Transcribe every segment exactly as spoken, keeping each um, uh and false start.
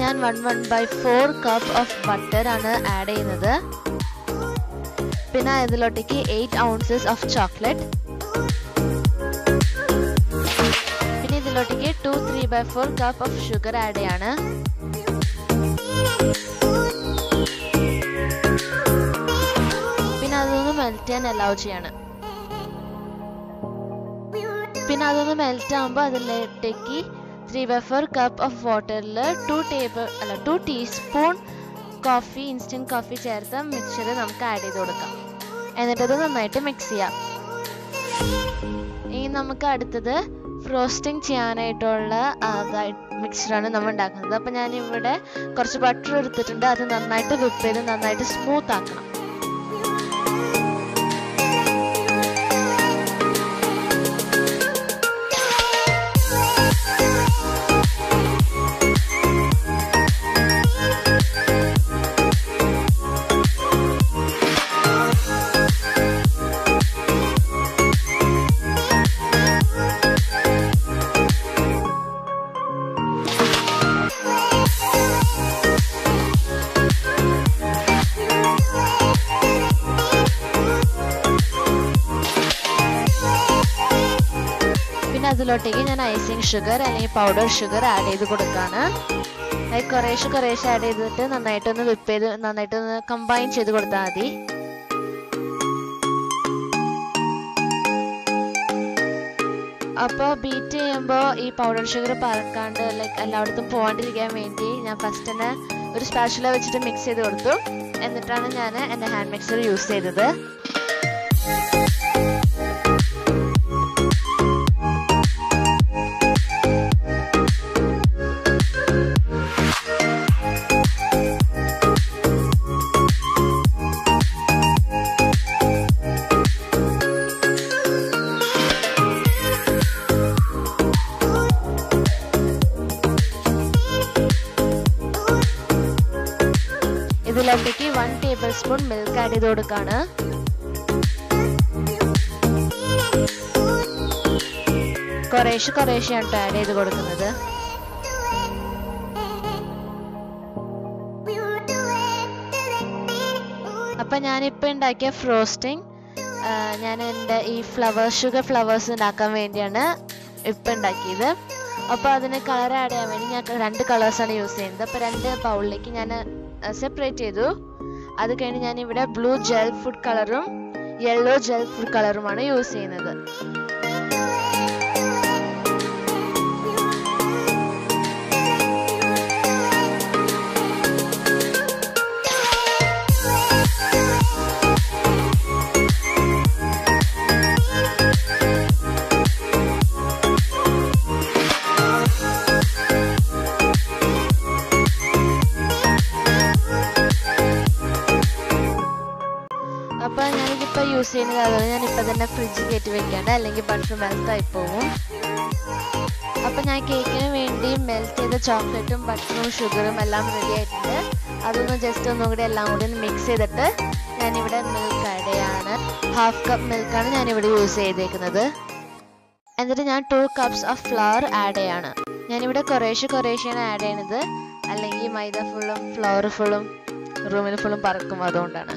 ഞാൻ one one by four cup of butter ആണ് add ചെയ്യുന്നത്. പിന്നെ ഇതിലോട്ടേക്ക് eight ounces of chocolate. പിന്നെ ഇതിലോട്ടേക്ക് two three by four cup of sugar ആഡ് ചെയ്യാണ്. പിന്നെ അതൊന്ന് മെൽറ്റ് ചെയ്യാൻ allow ചെയ്യാണ്. പിന്നെ അതൊന്ന് മെൽറ്റ് ആകുമ്പോൾ അതിലേക്ക് three by four cup of waterൽ two table അല്ല two teaspoon coffee instant coffee ചേർത്ത് മിക്സ്ചർ നമുക്ക് ആഡ് ചെയ്ത് കൊടുക്കാം. എന്നിട്ട് അത് നന്നായിട്ട് മിക്സ് ചെയ്യാം. ഇനി നമുക്ക് അടുത്തത് ഫ്രോസ്റ്റിംഗ് ചെയ്യാനായിട്ടുള്ള മിക്സ്ചറാണ് നമ്മൾ ഉണ്ടാക്കുന്നത്. അപ്പം ഞാനിവിടെ കുറച്ച് ബട്ടർ എടുത്തിട്ടുണ്ട്. അത് നന്നായിട്ട് വിപ്പ് ചെയ്ത് നന്നായിട്ട് സ്മൂത്ത് ആക്കണം. അതിലോട്ടേക്ക് ഞാൻ ഐസിങ് ഷുഗർ അല്ലെങ്കിൽ പൗഡർ ഷുഗർ ആഡ് ചെയ്ത് കൊടുക്കുകയാണ്. അത് കുറേശ്ശെ കുറേശ്ശെ ആഡ് ചെയ്തിട്ട് നന്നായിട്ടൊന്ന് വിപ്പ് ചെയ്ത് നന്നായിട്ടൊന്ന് കമ്പൈൻ ചെയ്ത് കൊടുത്താൽ മതി. അപ്പോൾ ബീറ്റ് ചെയ്യുമ്പോൾ ഈ പൗഡർ ഷുഗർ പറക്കാണ്ട് ലൈക്ക് എല്ലായിടത്തും പോകാണ്ടിരിക്കാൻ വേണ്ടി ഞാൻ ഫസ്റ്റ് തന്നെ ഒരു സ്പാച്ചുല വെച്ചിട്ട് മിക്സ് ചെയ്ത് കൊടുത്തു. എന്നിട്ടാണ് ഞാൻ എൻ്റെ ഹാൻഡ് മിക്സർ യൂസ് ചെയ്തത്. ഇതിലേക്ക് one tablespoon milk ആഡ് ചെയ്ത് കൊടുക്കാണ്. കുറേശ്ശെ കുറേശ്ശെയാണ് ആഡ് ചെയ്ത് കൊടുക്കുന്നത്. അപ്പൊ ഞാനിപ്പോ ഉണ്ടാക്കിയ ഫ്രോസ്റ്റിംഗ് ഞാൻ എൻ്റെ ഈ ഫ്ലവർ ഷുഗർ ഫ്ലവേഴ്സ് ഉണ്ടാക്കാൻ വേണ്ടിയാണ് ഇപ്പൊ ഉണ്ടാക്കിയത്. അപ്പോൾ അതിന് കളർ ആഡ് ചെയ്യാൻ വേണ്ടി ഞാൻ രണ്ട് കളേഴ്സാണ് യൂസ് ചെയ്യുന്നത്. അപ്പോൾ രണ്ട് ബൗളിലേക്ക് ഞാൻ സെപ്പറേറ്റ് ചെയ്തു. അത് കഴിഞ്ഞ് ഞാൻ ഇവിടെ ബ്ലൂ ജെൽ ഫുഡ് കളറും യെല്ലോ ജെൽ ഫുഡ് കളറുമാണ് യൂസ് ചെയ്യുന്നത്. അപ്പോൾ ഞാനിതിപ്പോൾ യൂസ് ചെയ്യുന്നത് അതുകൊണ്ട് ഞാനിപ്പോൾ തന്നെ ഫ്രിഡ്ജിൽ കയറ്റി വെക്കേണ്ട, അല്ലെങ്കിൽ ബട്ടർ മെൽറ്റായി പോകും. അപ്പോൾ ഞാൻ കേക്കിന് വേണ്ടി മെൽറ്റ് ചെയ്ത ചോക്ലേറ്റും ബട്ടറും ഷുഗറും എല്ലാം റെഡി ആയിട്ടുണ്ട്. അതൊന്ന് ജസ്റ്റ് ഒന്നും കൂടി എല്ലാം കൂടി ഒന്ന് മിക്സ് ചെയ്തിട്ട് ഞാനിവിടെ മിൽക്ക് ആഡ് ചെയ്യാണ്. ഹാഫ് കപ്പ് മിൽക്കാണ് ഞാനിവിടെ യൂസ് ചെയ്തേക്കുന്നത്. എന്നിട്ട് ഞാൻ two cups of flour add ചെയ്യാണ്. ഞാനിവിടെ കുറേശ്ശെ കുറേശ്ശെയാണ് ആഡ് ചെയ്യണത്, അല്ലെങ്കിൽ മൈദ ഫുള്ളും ഫ്ലവർ ഫുള്ളും റൂമിൽ ഫുള്ളും പറക്കും, അതുകൊണ്ടാണ്.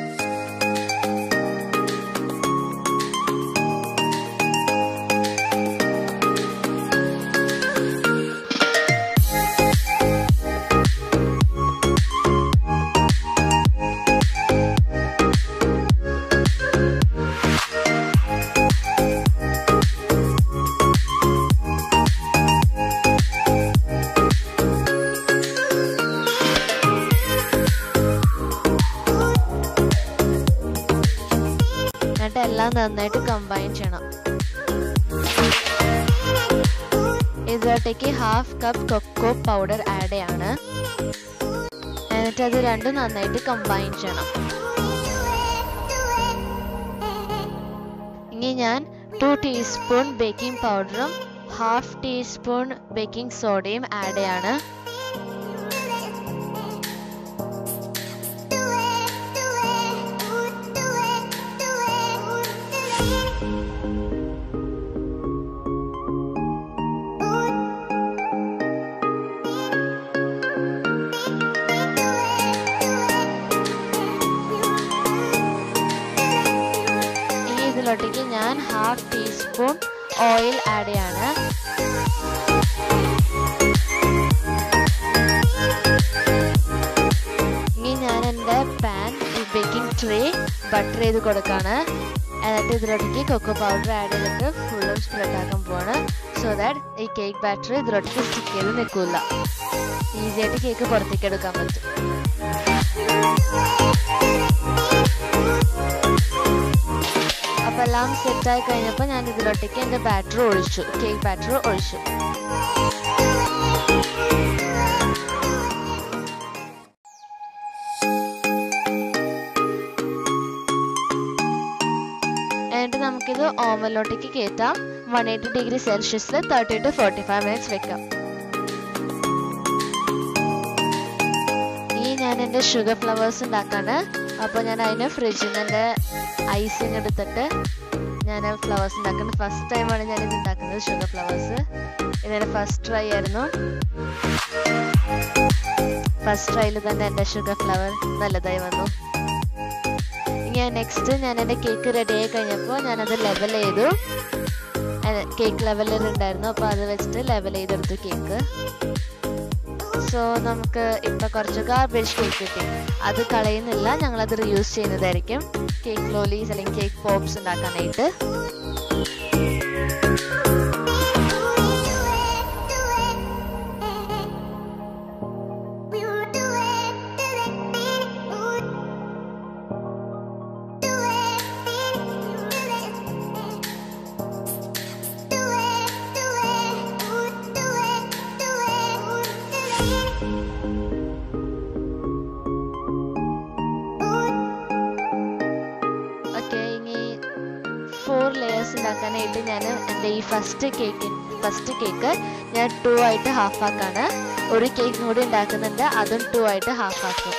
എല്ലാം നന്നായിട്ട് കമ്പൈൻ ചെയ്യണം. ഇതിലോട്ടേക്ക് half cup cocoa powder add ചെയ്യാണ്. എന്നിട്ട് അത് രണ്ടും നന്നായിട്ട് കമ്പൈൻ ചെയ്യണം. ഇനി ഞാൻ ടു ടീസ്പൂൺ ബേക്കിംഗ് പൗഡറും ഹാഫ് ടീസ്പൂൺ ബേക്കിംഗ് സോഡയും ആഡ് ചെയ്യാണ്. ടീസ്പൂൺ ഓയിൽ ആഡ് ചെയ്യാണ്. ഇനി ഞാൻ എൻ്റെ പാൻ ബേക്കിംഗ് ട്രേ ബട്ടർ ചെയ്ത് കൊടുക്കുകയാണ്. എന്നിട്ട് ഇതിലോട്ടേക്ക് കൊക്കോ പൗഡർ ആഡ് ചെയ്തിട്ട് ഫുള്ളും സ്പ്രെഡ് ആക്കാൻ പോവാണ്. സോ ദാറ്റ് ഈ കേക്ക് ബാറ്റർ ഇതിലോട്ടേക്ക് സ്റ്റിക്ക് ചെയ്ത് നിൽക്കില്ല. ഈസി ആയിട്ട് കേക്ക് പുറത്തേക്ക് എടുക്കാൻ പറ്റും. അപ്പോൾ എല്ലാം സെറ്റായി കഴിഞ്ഞപ്പോൾ ഞാൻ ഇതിലോട്ടേക്ക് എൻ്റെ ബാറ്റർ ഒഴിച്ചു, കേക്ക് ബാറ്റർ ഒഴിച്ചു. എന്നിട്ട് നമുക്കിത് ഓവനിലോട്ടേക്ക് കയറ്റാം. വൺ എയ്റ്റി ഡിഗ്രി സെൽഷ്യസിൽ thirty to forty five minutes വെക്കാം. ഇനി ഞാൻ എൻ്റെ ഷുഗർ ഫ്ലവേഴ്സ് ഉണ്ടാക്കാണ്. അപ്പോൾ ഞാൻ അതിന് ഫ്രിഡ്ജിൽ നിന്ന് എൻ്റെ ഐസിങ് എടുത്തിട്ട് ഞാൻ ഫ്ലവേഴ്സ് ഉണ്ടാക്കുന്നത്. ഫസ്റ്റ് ടൈമാണ് ഞാനിത് ഉണ്ടാക്കുന്നത്, ഷുഗർ ഫ്ലവേഴ്സ്. ഇതെൻ്റെ ഫസ്റ്റ് ട്രൈ ആയിരുന്നു. ഫസ്റ്റ് ട്രൈയിൽ തന്നെ എൻ്റെ ഷുഗർ ഫ്ലവർ നല്ലതായി വന്നു. ഇനി നെക്സ്റ്റ് ഞാൻ എൻ്റെ കേക്ക് റെഡി ആയി കഴിഞ്ഞപ്പോൾ ഞാനത് ലെവൽ ചെയ്തു. കേക്ക് ലെവലർ ഉണ്ടായിരുന്നു, അപ്പോൾ അത് വെച്ചിട്ട് ലെവൽ ചെയ്തെടുത്തു കേക്ക്. സോ നമുക്ക് ഇപ്പം കുറച്ച് ഗാർബേജ് കേക്ക് കിട്ടി. അത് കളയുന്നില്ല, ഞങ്ങളത് റീയൂസ് ചെയ്യുന്നതായിരിക്കും കേക്ക് ലോലീസ് അല്ലെങ്കിൽ കേക്ക് പോപ്സ് ഉണ്ടാക്കാനായിട്ട്. ഫോർ ലെയേഴ്സ് ഉണ്ടാക്കാനായിട്ട് ഞാൻ എൻ്റെ ഈ ഫസ്റ്റ് കേക്ക് ഫസ്റ്റ് കേക്ക് ഞാൻ ടു ആയിട്ട് ഹാഫ് ആക്കാണ്. ഒരു കേക്കും കൂടി ഉണ്ടാക്കുന്നുണ്ട്, അതും ടു ആയിട്ട് ഹാഫ് ആക്കും.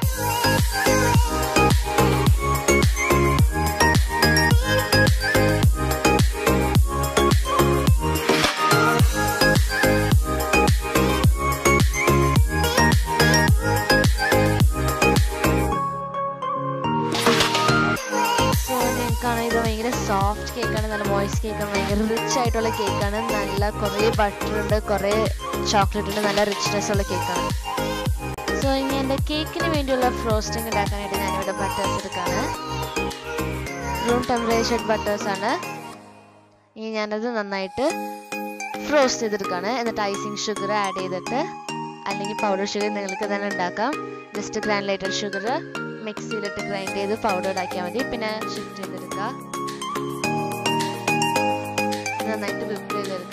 ഇത് ഭയങ്കര സോഫ്റ്റ് കേക്കാണ്, നല്ല മോയ്സ്റ്റ് കേക്കാണ്, ഭയങ്കര റിച്ച് ആയിട്ടുള്ള കേക്കാണ്. നല്ല കുറേ ബട്ടർ ഉണ്ട്, കുറേ ചോക്ലേറ്റ് ഉണ്ട്, നല്ല റിച്ച്നെസ് ഉള്ള കേക്കാണ്. സോ ഇനി എൻ്റെ കേക്കിന് വേണ്ടിയുള്ള ഫ്രോസ്റ്റിംഗ് ഉണ്ടാക്കാനായിട്ട് ഞാനിവിടെ ബട്ടേഴ്സ് എടുക്കാണ്. Room temperature ബട്ടേഴ്സാണ്. ഇനി ഞാനത് നന്നായിട്ട് ഫ്രോസ്റ്റ് ചെയ്തെടുക്കുകയാണ്. എന്നിട്ട് ഐസിങ് ഷുഗർ ആഡ് ചെയ്തിട്ട്, അല്ലെങ്കിൽ പൗഡർ ഷുഗർ നിങ്ങൾക്ക് തന്നെ ഉണ്ടാക്കാം. ജസ്റ്റ് ഗ്രാനുലേറ്റഡ് ഷുഗർ മിക്സിയിലിട്ട് ഗ്രൈൻഡ് ചെയ്ത് പൗഡർ ആക്കിയാൽ മതി. പിന്നെ ഷിഫ്റ്റ് ചെയ്തെടുക്കുക, നന്നായിട്ട് വിപ്പ് ചെയ്തെടുക്കുക.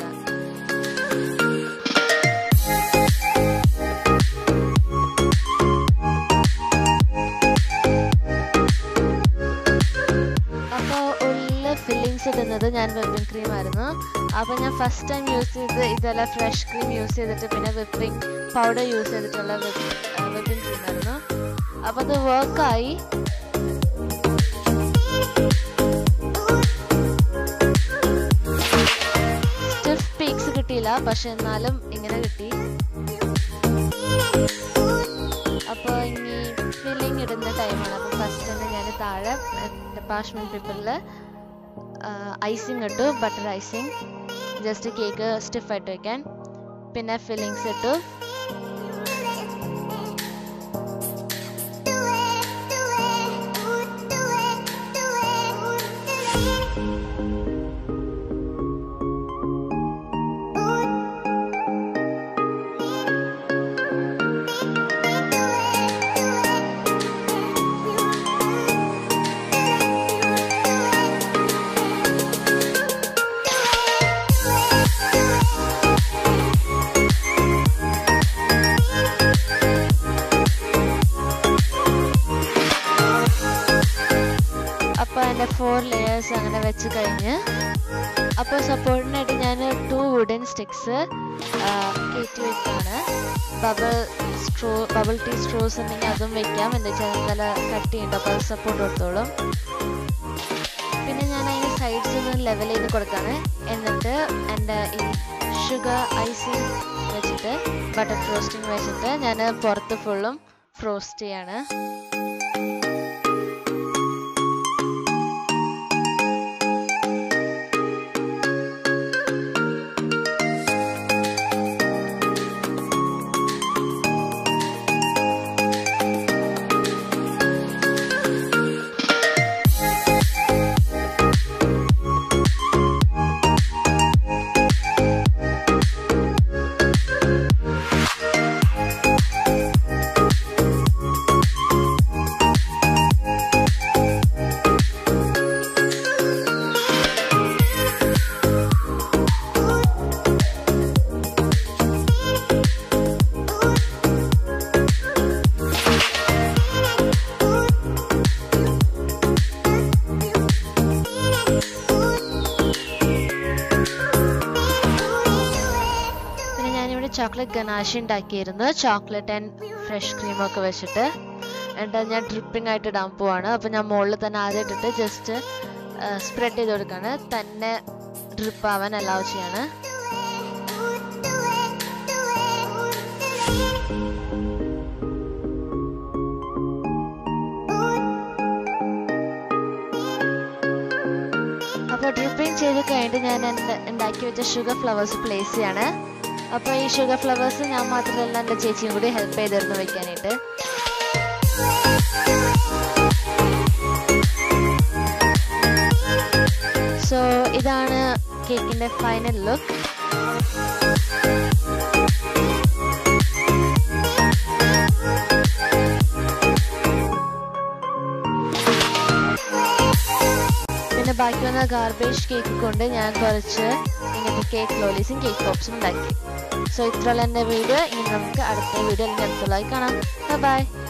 അപ്പോൾ ഉള്ള ഫില്ലിങ്സ് ഇടുന്നത് ഞാൻ വിപ്പിംഗ് ക്രീം ആയിരുന്നു. അപ്പോൾ ഞാൻ ഫസ്റ്റ് ടൈം യൂസ് ചെയ്ത് ഇതെല്ലാം ഫ്രഷ് ക്രീം യൂസ് ചെയ്തിട്ട് പിന്നെ വിപ്പിംഗ് പൗഡർ യൂസ് ചെയ്തിട്ടുള്ള വിപ്പിംഗ് ക്രീം ആയിരുന്നു. അപ്പോൾ അത് വർക്കായി. സ്റ്റിഫ് പീക്സ് കിട്ടിയില്ല, പക്ഷെ എന്നാലും ഇങ്ങനെ കിട്ടി. അപ്പോൾ ഇനി ഫില്ലിങ് ഇടുന്ന ടൈമാണ്. അപ്പോൾ ഫസ്റ്റ് തന്നെ ഞാൻ താഴെ പാഷ്മെന്റ് പേപ്പറിൽ ഐസിങ് ഇട്ടു, ബട്ടർ ഐസിങ്, ജസ്റ്റ് കേക്ക് സ്റ്റിഫായിട്ട് വയ്ക്കാൻ. പിന്നെ ഫില്ലിങ്സ് ഇട്ടു. അപ്പോൾ എൻ്റെ ഫോർ ലെയേഴ്സ് അങ്ങനെ വെച്ച് കഴിഞ്ഞ്, അപ്പോൾ സപ്പോർട്ടിനായിട്ട് ഞാൻ ടു വുഡൻ സ്റ്റിക്സ് കയറ്റി വെക്കുകയാണ്. Bubble straw bubble tea straws ഉണ്ടെങ്കിൽ അതും വെക്കാം, എന്താ വെച്ചാൽ നല്ല കട്ടിയുണ്ട്, അപ്പോൾ അത് സപ്പോർട്ട് കൊടുത്തോളും. പിന്നെ ഞാൻ അതിന് സൈഡ്സ് ഒന്ന് ലെവൽ ചെയ്ത് കൊടുക്കുകയാണ്. എന്നിട്ട് എൻ്റെ ഈ ഷുഗർ ഐസിങ് വെച്ചിട്ട് ബട്ടർ ഫ്രോസ്റ്റിംഗ് വെച്ചിട്ട് ഞാൻ പുറത്ത് ഫുള്ളും ഫ്രോസ്റ്റ് ചെയ്യാണ്. ചോക്ലേറ്റ് ഗനാഷ് ഉണ്ടാക്കിയിരുന്നു, ചോക്ലേറ്റ് ആൻഡ് ഫ്രഷ് ക്രീമൊക്കെ വെച്ചിട്ട്. എന്നിട്ട് ഞാൻ ഡ്രിപ്പിംഗ് ആയിട്ട് ഇടാൻ പോവാണ്. അപ്പോൾ ഞാൻ മുകളിൽ തന്നെ ആദ്യം ഇട്ടിട്ട് ജസ്റ്റ് സ്പ്രെഡ് ചെയ്ത് കൊടുക്കുകയാണ്. തന്നെ ഡ്രിപ്പ് ആവാൻ അലൗ ചെയ്യാണ്. അപ്പോൾ ഡ്രിപ്പിംഗ് ചെയ്ത് കഴിഞ്ഞിട്ട് ഞാൻ ഉണ്ടാക്കി വെച്ച ഷുഗർ ഫ്ലവേഴ്സ് പ്ലേസ് ചെയ്യാണ്. അപ്പോൾ ഈ ഷുഗർ ഫ്ലവേഴ്സ് ഞാൻ മാത്രമല്ല എൻ്റെ ചേച്ചിയും കൂടി ഹെൽപ്പ് ചെയ്തിരുന്നു വെക്കാനായിട്ട്. സോ ഇതാണ് കേക്കിൻ്റെ ഫൈനൽ ലുക്ക്. പിന്നെ ബാക്കി വന്ന ഗാർബേജ് കേക്ക് കൊണ്ട് ഞാൻ കുറച്ച് ഇങ്ങനത്തെ കേക്ക് ലോലീസും കേക്ക് പോപ്സും ഉണ്ടാക്കി. സോ ഇത്രയുള്ള എൻ്റെ വീഡിയോ. ഇനി നമുക്ക് അടുത്ത വീഡിയോ അല്ലെങ്കിൽ അടുത്തുള്ളതായി കാണാം. ബൈ.